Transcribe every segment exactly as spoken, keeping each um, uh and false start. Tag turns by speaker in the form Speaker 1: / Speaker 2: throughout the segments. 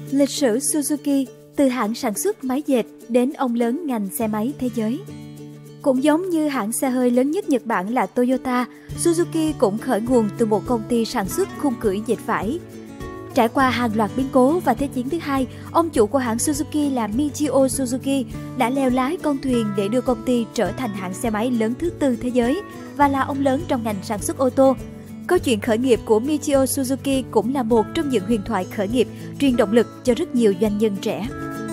Speaker 1: Lịch sử Suzuki từ hãng sản xuất máy dệt đến ông lớn ngành xe máy thế giới. Cũng giống như hãng xe hơi lớn nhất Nhật Bản là Toyota, Suzuki cũng khởi nguồn từ một công ty sản xuất khung cưỡi dệt vải. Trải qua hàng loạt biến cố và Thế chiến thứ hai, ông chủ của hãng Suzuki là Michio Suzuki đã leo lái con thuyền để đưa công ty trở thành hãng xe máy lớn thứ tư thế giới và là ông lớn trong ngành sản xuất ô tô. Câu chuyện khởi nghiệp của Michio Suzuki cũng là một trong những huyền thoại khởi nghiệp truyền động lực cho rất nhiều doanh nhân trẻ.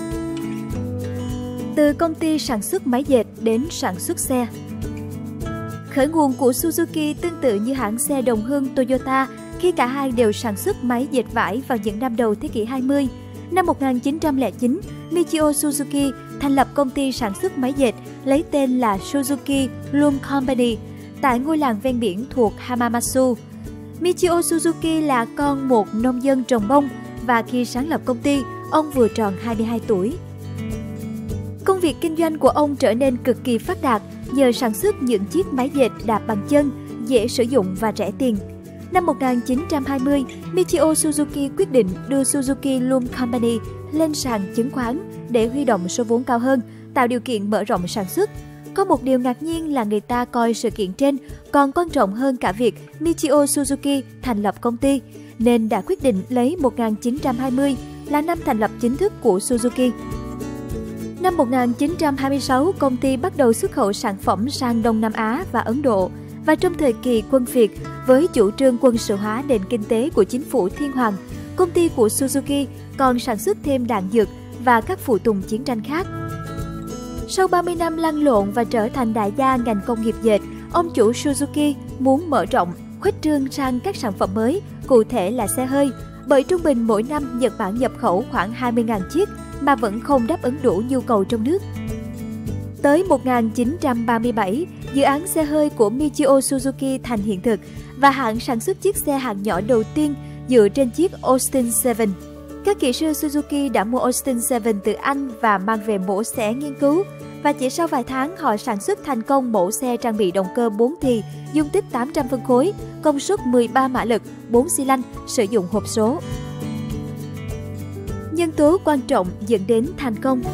Speaker 1: Từ công ty sản xuất máy dệt đến sản xuất xe. Khởi nguồn của Suzuki tương tự như hãng xe đồng hương Toyota khi cả hai đều sản xuất máy dệt vải vào những năm đầu thế kỷ hai mươi. Năm một nghìn chín trăm lẻ chín, Michio Suzuki thành lập công ty sản xuất máy dệt lấy tên là Suzuki Loom Company tại ngôi làng ven biển thuộc Hamamatsu. Michio Suzuki là con một nông dân trồng bông và khi sáng lập công ty, ông vừa tròn hai mươi hai tuổi. Công việc kinh doanh của ông trở nên cực kỳ phát đạt nhờ sản xuất những chiếc máy dệt đạp bằng chân, dễ sử dụng và rẻ tiền. Năm một nghìn chín trăm hai mươi, Michio Suzuki quyết định đưa Suzuki Loom Company lên sàn chứng khoán để huy động số vốn cao hơn, tạo điều kiện mở rộng sản xuất. Có một điều ngạc nhiên là người ta coi sự kiện trên còn quan trọng hơn cả việc Michio Suzuki thành lập công ty, nên đã quyết định lấy một nghìn chín trăm hai mươi là năm thành lập chính thức của Suzuki. Năm một nghìn chín trăm hai mươi sáu, công ty bắt đầu xuất khẩu sản phẩm sang Đông Nam Á và Ấn Độ. Và trong thời kỳ quân Việt, với chủ trương quân sự hóa nền kinh tế của chính phủ Thiên Hoàng, công ty của Suzuki còn sản xuất thêm đạn dược và các phụ tùng chiến tranh khác. Sau ba mươi năm lăn lộn và trở thành đại gia ngành công nghiệp dệt, ông chủ Suzuki muốn mở rộng, khuếch trương sang các sản phẩm mới, cụ thể là xe hơi, bởi trung bình mỗi năm Nhật Bản nhập khẩu khoảng hai mươi nghìn chiếc mà vẫn không đáp ứng đủ nhu cầu trong nước. Tới một nghìn chín trăm ba mươi bảy, dự án xe hơi của Michio Suzuki thành hiện thực và hãng sản xuất chiếc xe hạng nhỏ đầu tiên dựa trên chiếc Austin bảy. Các kỹ sư Suzuki đã mua Austin bảy từ Anh và mang về mổ xẻ nghiên cứu. Và chỉ sau vài tháng, họ sản xuất thành công mẫu xe trang bị động cơ bốn thì, dung tích tám trăm phân khối, công suất mười ba mã lực, bốn xi lanh, sử dụng hộp số. Nhân tố quan trọng dẫn đến thành công.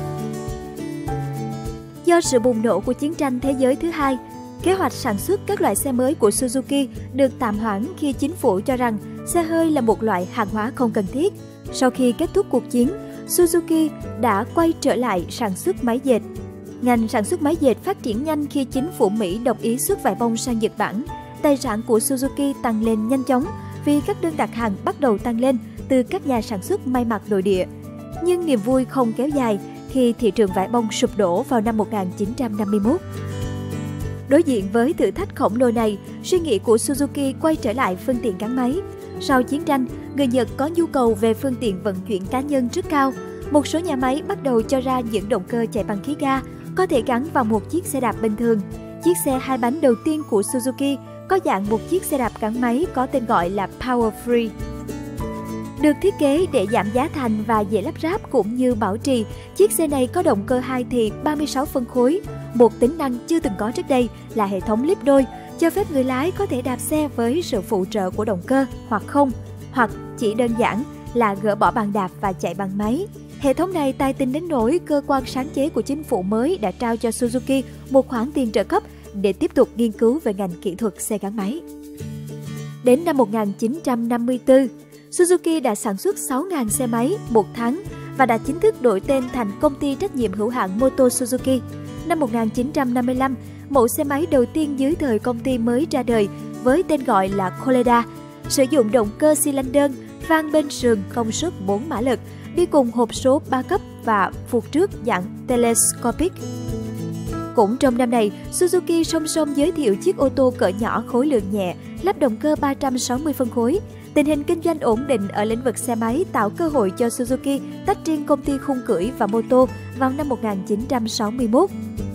Speaker 1: Do sự bùng nổ của chiến tranh thế giới thứ hai, kế hoạch sản xuất các loại xe mới của Suzuki được tạm hoãn khi chính phủ cho rằng xe hơi là một loại hàng hóa không cần thiết. Sau khi kết thúc cuộc chiến, Suzuki đã quay trở lại sản xuất máy dệt. Ngành sản xuất máy dệt phát triển nhanh khi chính phủ Mỹ đồng ý xuất vải bông sang Nhật Bản. Tài sản của Suzuki tăng lên nhanh chóng vì các đơn đặt hàng bắt đầu tăng lên từ các nhà sản xuất may mặc nội địa. Nhưng niềm vui không kéo dài khi thị trường vải bông sụp đổ vào năm một nghìn chín trăm năm mươi mốt. Đối diện với thử thách khổng lồ này, suy nghĩ của Suzuki quay trở lại phương tiện gắn máy. Sau chiến tranh, người Nhật có nhu cầu về phương tiện vận chuyển cá nhân rất cao. Một số nhà máy bắt đầu cho ra những động cơ chạy bằng khí ga, có thể gắn vào một chiếc xe đạp bình thường. Chiếc xe hai bánh đầu tiên của Suzuki có dạng một chiếc xe đạp gắn máy có tên gọi là Power Free. Được thiết kế để giảm giá thành và dễ lắp ráp cũng như bảo trì, chiếc xe này có động cơ hai thì ba mươi sáu phân khối. Một tính năng chưa từng có trước đây là hệ thống líp đôi, cho phép người lái có thể đạp xe với sự phụ trợ của động cơ hoặc không, hoặc chỉ đơn giản là gỡ bỏ bàn đạp và chạy bằng máy. Hệ thống này tài tình đến nỗi cơ quan sáng chế của chính phủ mới đã trao cho Suzuki một khoản tiền trợ cấp để tiếp tục nghiên cứu về ngành kỹ thuật xe gắn máy. Đến năm một nghìn chín trăm năm mươi tư, Suzuki đã sản xuất sáu nghìn xe máy một tháng và đã chính thức đổi tên thành công ty trách nhiệm hữu hạn Moto Suzuki. Năm một nghìn chín trăm năm mươi lăm, mẫu xe máy đầu tiên dưới thời công ty mới ra đời với tên gọi là Koleda, sử dụng động cơ xi lanh đơn, van bên sườn công suất bốn mã lực, đi cùng hộp số ba cấp và phuộc trước dạng telescopic. Cũng trong năm này, Suzuki song song giới thiệu chiếc ô tô cỡ nhỏ khối lượng nhẹ, lắp động cơ ba trăm sáu mươi phân khối. Tình hình kinh doanh ổn định ở lĩnh vực xe máy tạo cơ hội cho Suzuki tách riêng công ty khung cưỡi và mô tô vào năm một nghìn chín trăm sáu mươi mốt.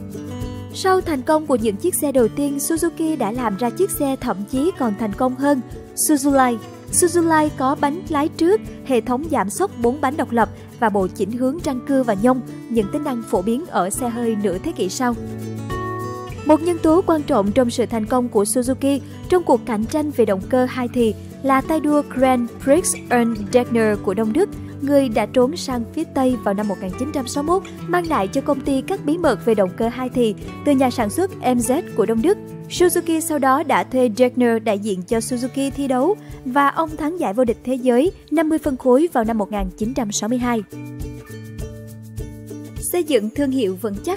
Speaker 1: Sau thành công của những chiếc xe đầu tiên, Suzuki đã làm ra chiếc xe thậm chí còn thành công hơn, Suzulai. Suzulai có bánh lái trước, hệ thống giảm xóc bốn bánh độc lập và bộ chỉnh hướng răng cưa và nhông, những tính năng phổ biến ở xe hơi nửa thế kỷ sau. Một nhân tố quan trọng trong sự thành công của Suzuki trong cuộc cạnh tranh về động cơ hai thì là tay đua Grand Prix Ernst Degner của Đông Đức, người đã trốn sang phía Tây vào năm một nghìn chín trăm sáu mươi mốt, mang lại cho công ty các bí mật về động cơ hai thì từ nhà sản xuất em dét của Đông Đức. Suzuki sau đó đã thuê Degner đại diện cho Suzuki thi đấu và ông thắng giải vô địch thế giới năm mươi phân khối vào năm một nghìn chín trăm sáu mươi hai. Xây dựng thương hiệu vững chắc.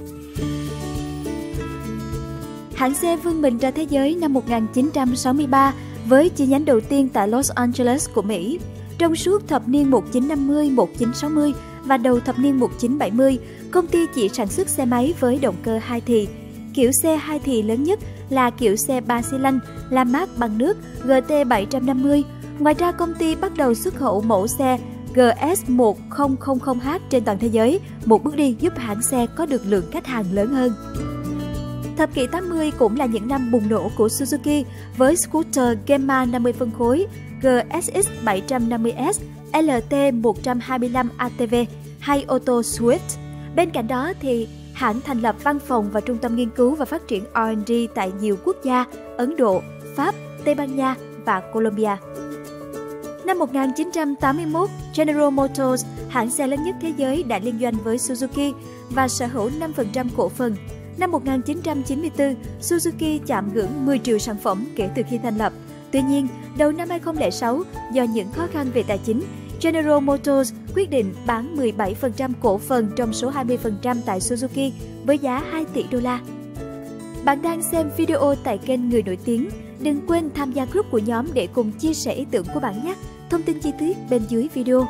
Speaker 1: Hãng xe vươn mình ra thế giới năm một nghìn chín trăm sáu mươi ba với chi nhánh đầu tiên tại Los Angeles của Mỹ. Trong suốt thập niên một nghìn chín trăm năm mươi, một nghìn chín trăm sáu mươi và đầu thập niên một nghìn chín trăm bảy mươi, công ty chỉ sản xuất xe máy với động cơ hai thì. Kiểu xe hai thì lớn nhất là kiểu xe ba xi lanh, làm mát bằng nước G T bảy trăm năm mươi. Ngoài ra, công ty bắt đầu xuất khẩu mẫu xe G S một nghìn H trên toàn thế giới, một bước đi giúp hãng xe có được lượng khách hàng lớn hơn. Thập kỷ tám mươi cũng là những năm bùng nổ của Suzuki với scooter Gemma năm mươi phân khối, G S X bảy trăm năm mươi S, L T một trăm hai mươi lăm A T V hay ô tô Swift. Bên cạnh đó thì hãng thành lập văn phòng và trung tâm nghiên cứu và phát triển R and D tại nhiều quốc gia Ấn Độ, Pháp, Tây Ban Nha và Colombia. Năm một nghìn chín trăm tám mươi mốt, General Motors, hãng xe lớn nhất thế giới, đã liên doanh với Suzuki và sở hữu năm phần trăm cổ phần. Năm một nghìn chín trăm chín mươi tư, Suzuki chạm ngưỡng mười triệu sản phẩm kể từ khi thành lập. Tuy nhiên, đầu năm hai nghìn không trăm lẻ sáu, do những khó khăn về tài chính, General Motors quyết định bán mười bảy phần trăm cổ phần trong số hai mươi phần trăm tại Suzuki với giá hai tỷ đô la. Bạn đang xem video tại kênh Người Nổi Tiếng. Đừng quên tham gia group của nhóm để cùng chia sẻ ý tưởng của bạn nhé. Thông tin chi tiết bên dưới video.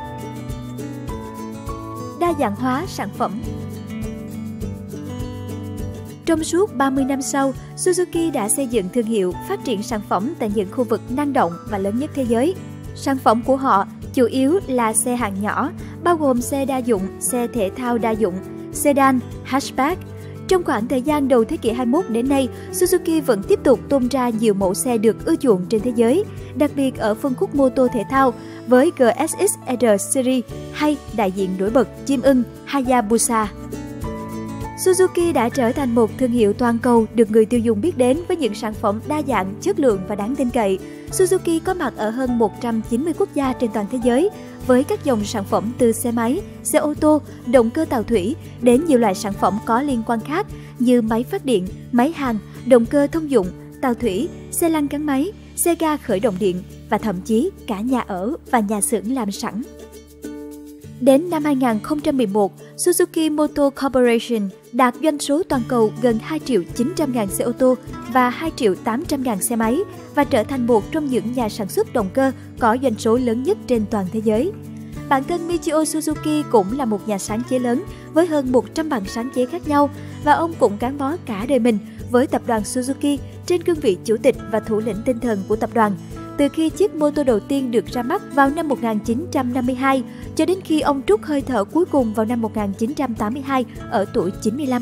Speaker 1: Đa dạng hóa sản phẩm. Trong suốt ba mươi năm sau, Suzuki đã xây dựng thương hiệu, phát triển sản phẩm tại những khu vực năng động và lớn nhất thế giới. Sản phẩm của họ chủ yếu là xe hạng nhỏ, bao gồm xe đa dụng, xe thể thao đa dụng, sedan, hatchback. Trong khoảng thời gian đầu thế kỷ hai mươi mốt đến nay, Suzuki vẫn tiếp tục tung ra nhiều mẫu xe được ưa chuộng trên thế giới, đặc biệt ở phân khúc mô tô thể thao với G S X R Series hay đại diện nổi bật chim ưng Hayabusa. Suzuki đã trở thành một thương hiệu toàn cầu được người tiêu dùng biết đến với những sản phẩm đa dạng, chất lượng và đáng tin cậy. Suzuki có mặt ở hơn một trăm chín mươi quốc gia trên toàn thế giới với các dòng sản phẩm từ xe máy, xe ô tô, động cơ tàu thủy đến nhiều loại sản phẩm có liên quan khác như máy phát điện, máy hàn, động cơ thông dụng, tàu thủy, xe lăn gắn máy, xe ga khởi động điện và thậm chí cả nhà ở và nhà xưởng làm sẵn. Đến năm hai nghìn không trăm mười một, Suzuki Motor Corporation đạt doanh số toàn cầu gần hai triệu chín trăm ngàn xe ô tô và hai triệu tám trăm ngàn xe máy và trở thành một trong những nhà sản xuất động cơ có doanh số lớn nhất trên toàn thế giới. Bản thân Michio Suzuki cũng là một nhà sáng chế lớn với hơn một trăm bằng sáng chế khác nhau và ông cũng gắn bó cả đời mình với tập đoàn Suzuki trên cương vị chủ tịch và thủ lĩnh tinh thần của tập đoàn. Từ khi chiếc mô tô đầu tiên được ra mắt vào năm một nghìn chín trăm năm mươi hai cho đến khi ông trút hơi thở cuối cùng vào năm một nghìn chín trăm tám mươi hai ở tuổi chín mươi lăm.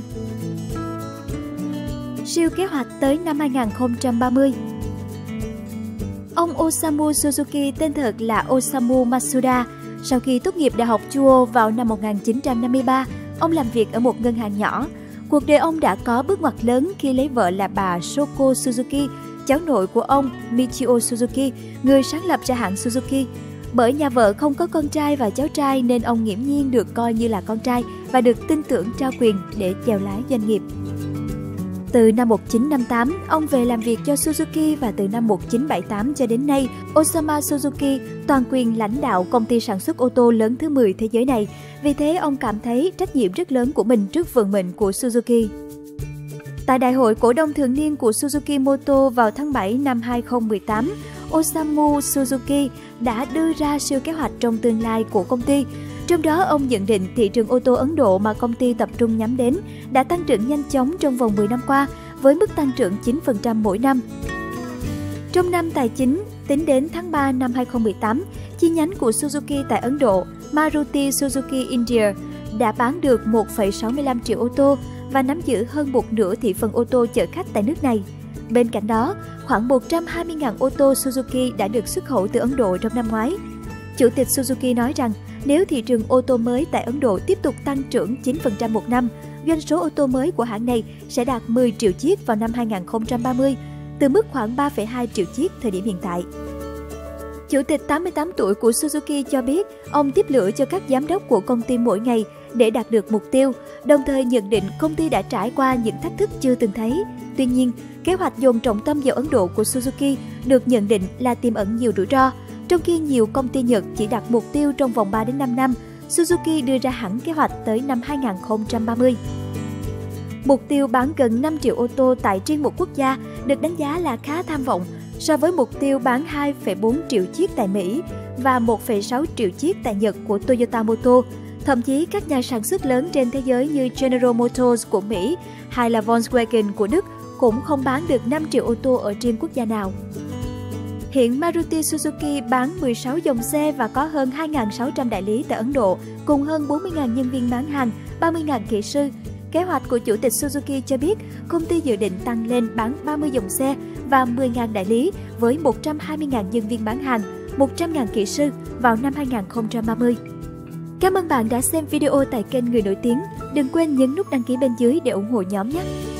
Speaker 1: Siêu kế hoạch tới năm hai nghìn không trăm ba mươi. Ông Osamu Suzuki, tên thật là Osamu Matsuda. Sau khi tốt nghiệp Đại học Chuo vào năm một nghìn chín trăm năm mươi ba, ông làm việc ở một ngân hàng nhỏ. Cuộc đời ông đã có bước ngoặt lớn khi lấy vợ là bà Shoko Suzuki, cháu nội của ông Michio Suzuki, người sáng lập ra hãng Suzuki. Bởi nhà vợ không có con trai và cháu trai nên ông nghiễm nhiên được coi như là con trai và được tin tưởng trao quyền để chèo lái doanh nghiệp. Từ năm một nghìn chín trăm năm mươi tám, ông về làm việc cho Suzuki và từ năm một nghìn chín trăm bảy mươi tám cho đến nay, Osamu Suzuki toàn quyền lãnh đạo công ty sản xuất ô tô lớn thứ mười thế giới này. Vì thế, ông cảm thấy trách nhiệm rất lớn của mình trước vận mệnh của Suzuki. Tại đại hội cổ đông thường niên của Suzuki Motor vào tháng bảy năm hai nghìn không trăm mười tám, Osamu Suzuki đã đưa ra siêu kế hoạch trong tương lai của công ty. Trong đó, ông nhận định thị trường ô tô Ấn Độ mà công ty tập trung nhắm đến đã tăng trưởng nhanh chóng trong vòng mười năm qua với mức tăng trưởng chín phần trăm mỗi năm. Trong năm tài chính, tính đến tháng ba năm hai nghìn không trăm mười tám, chi nhánh của Suzuki tại Ấn Độ, Maruti Suzuki India, đã bán được một phẩy sáu mươi lăm triệu ô tô và nắm giữ hơn một nửa thị phần ô tô chở khách tại nước này. Bên cạnh đó, khoảng một trăm hai mươi nghìn ô tô Suzuki đã được xuất khẩu từ Ấn Độ trong năm ngoái. Chủ tịch Suzuki nói rằng, nếu thị trường ô tô mới tại Ấn Độ tiếp tục tăng trưởng chín phần trăm một năm, doanh số ô tô mới của hãng này sẽ đạt mười triệu chiếc vào năm hai nghìn không trăm ba mươi, từ mức khoảng ba phẩy hai triệu chiếc thời điểm hiện tại. Chủ tịch tám mươi tám tuổi của Suzuki cho biết ông tiếp lửa cho các giám đốc của công ty mỗi ngày để đạt được mục tiêu, đồng thời nhận định công ty đã trải qua những thách thức chưa từng thấy. Tuy nhiên, kế hoạch dồn trọng tâm vào Ấn Độ của Suzuki được nhận định là tiềm ẩn nhiều rủi ro. Trong khi nhiều công ty Nhật chỉ đặt mục tiêu trong vòng ba đến năm năm, Suzuki đưa ra hẳn kế hoạch tới năm hai nghìn không trăm ba mươi. Mục tiêu bán gần năm triệu ô tô tại riêng một quốc gia được đánh giá là khá tham vọng so với mục tiêu bán hai phẩy bốn triệu chiếc tại Mỹ và một phẩy sáu triệu chiếc tại Nhật của Toyota Motor. Thậm chí các nhà sản xuất lớn trên thế giới như General Motors của Mỹ hay là Volkswagen của Đức cũng không bán được năm triệu ô tô ở riêng quốc gia nào. Hiện Maruti Suzuki bán mười sáu dòng xe và có hơn hai nghìn sáu trăm đại lý tại Ấn Độ, cùng hơn bốn mươi nghìn nhân viên bán hàng, ba mươi nghìn kỹ sư. Kế hoạch của Chủ tịch Suzuki cho biết công ty dự định tăng lên bán ba mươi dòng xe và mười nghìn đại lý với một trăm hai mươi nghìn nhân viên bán hàng, một trăm nghìn kỹ sư vào năm hai nghìn không trăm ba mươi. Cảm ơn bạn đã xem video tại kênh Người Nổi Tiếng. Đừng quên nhấn nút đăng ký bên dưới để ủng hộ nhóm nhé!